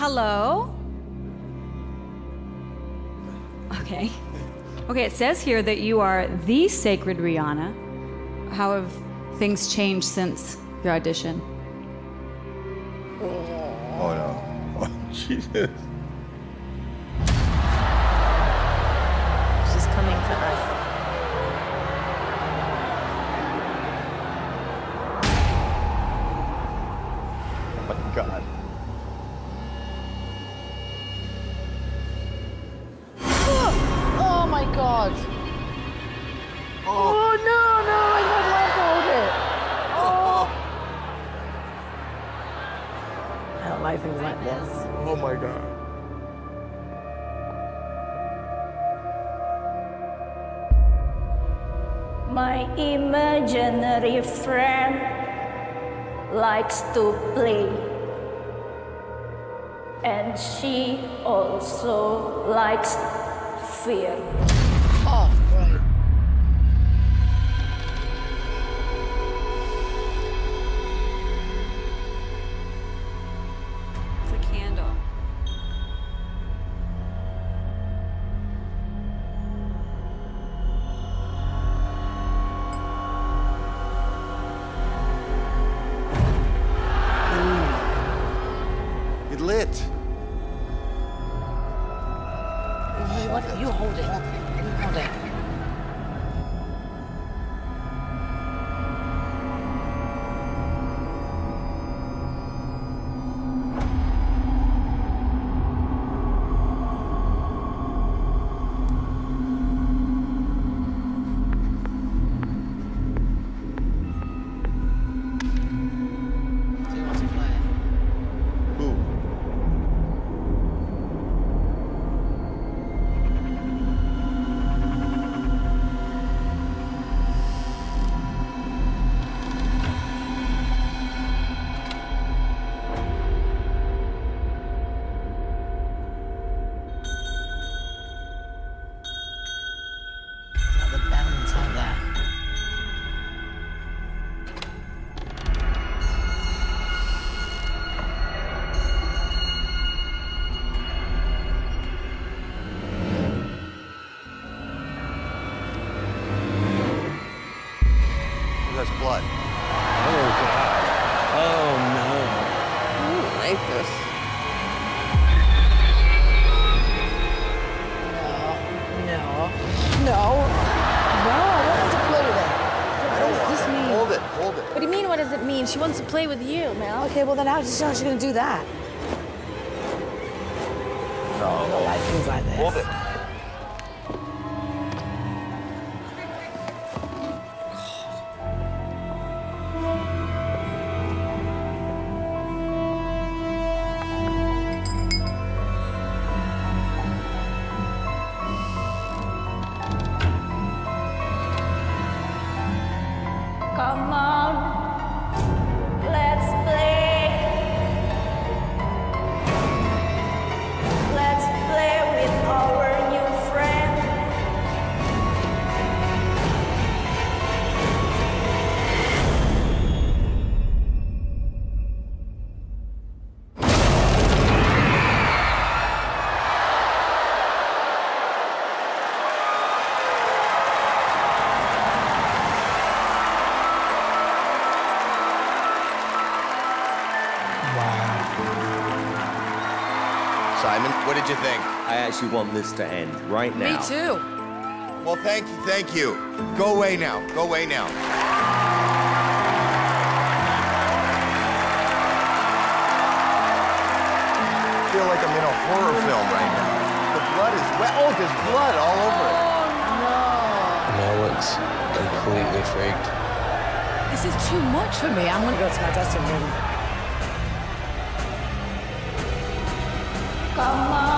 Hello? Okay. Okay, it says here that you are the sacred Rihanna. How have things changed since your audition? Oh no. Oh, Jesus. She's coming to us. Oh my God. Oh my God. Oh no, no, I don't want to hold it. Oh. I don't like things like this. Oh my God. My imaginary friend likes to play, and she also likes fear. Oh, right. It's a candle. It lit. Wait, what? You hold it. You hold it. Do you want to play? Who? Got the balance on that. Who has blood? Oh, God. Oh, no. I don't like this. No. No. No, I want to play with it. What does this mean? Hold it, hold it. What do you mean, what does it mean? She wants to play with you, Mel. Okay, well then how's she gonna do that? I don't like things like this. Hold it. Come on, let's play. Let's play with our new friend. Simon, what did you think? I actually want this to end right now. Me too. Well, thank you, thank you. Go away now, go away now. I feel like I'm in a horror film right now. The blood is wet. Oh, there's blood all over it. Mel looks completely freaked. This is too much for me. I'm gonna go to my dressing room. Come on.